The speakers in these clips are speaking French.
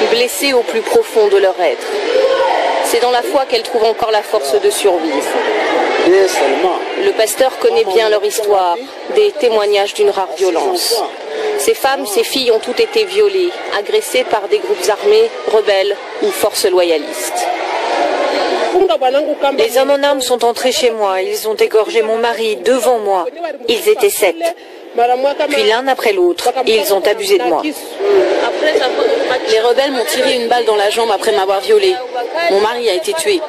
blessées au plus profond de leur être. C'est dans la foi qu'elles trouvent encore la force de survivre. Le pasteur connaît bien leur histoire, des témoignages d'une rare violence. Ces femmes, ces filles ont toutes été violées, agressées par des groupes armés, rebelles ou forces loyalistes. Les hommes en armes sont entrés chez moi, ils ont égorgé mon mari devant moi. Ils étaient 7. Puis l'un après l'autre, ils ont abusé de moi. Les rebelles m'ont tiré une balle dans la jambe après m'avoir violée. Mon mari a été tué.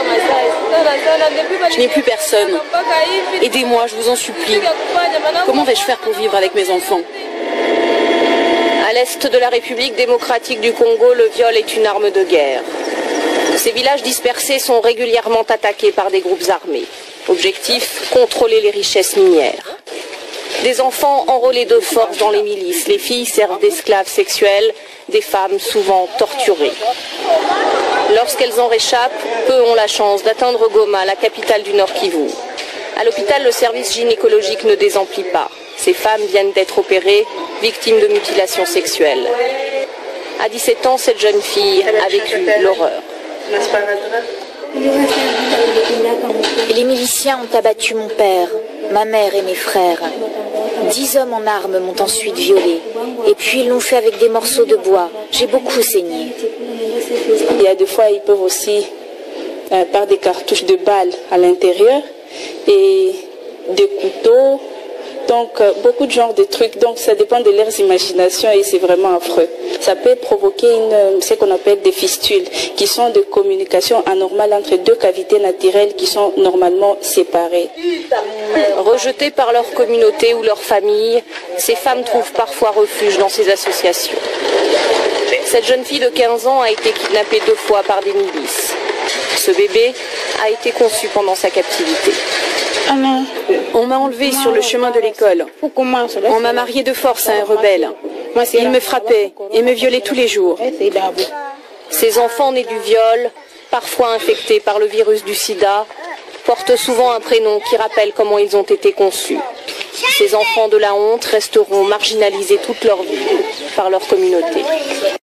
Je n'ai plus personne. Aidez-moi, je vous en supplie. Comment vais-je faire pour vivre avec mes enfants? À l'est de la République démocratique du Congo, le viol est une arme de guerre. Ces villages dispersés sont régulièrement attaqués par des groupes armés. Objectif, contrôler les richesses minières. Des enfants enrôlés de force dans les milices, les filles servent d'esclaves sexuels, des femmes souvent torturées. Lorsqu'elles en réchappent, peu ont la chance d'atteindre Goma, la capitale du Nord Kivu. À l'hôpital, le service gynécologique ne désemplit pas. Ces femmes viennent d'être opérées, victimes de mutilations sexuelles. À 17 ans, cette jeune fille a vécu l'horreur. Les miliciens ont abattu mon père, ma mère et mes frères. 10 hommes en armes m'ont ensuite violée. Et puis ils l'ont fait avec des morceaux de bois. J'ai beaucoup saigné. Il y a des fois, ils peuvent aussi, par des cartouches de balles à l'intérieur et des couteaux. Donc, beaucoup de genres de trucs. Donc, ça dépend de leurs imaginations et c'est vraiment affreux. Ça peut provoquer ce qu'on appelle des fistules, qui sont de communication anormale entre deux cavités naturelles qui sont normalement séparées. Rejetées par leur communauté ou leur famille, ces femmes trouvent parfois refuge dans ces associations. Cette jeune fille de 15 ans a été kidnappée 2 fois par des milices. Ce bébé a été conçu pendant sa captivité. On m'a enlevée sur le chemin de l'école. On m'a mariée de force à un rebelle. Il me frappait et me violait tous les jours. Ces enfants nés du viol, parfois infectés par le virus du sida, portent souvent un prénom qui rappelle comment ils ont été conçus. Ces enfants de la honte resteront marginalisés toute leur vie par leur communauté.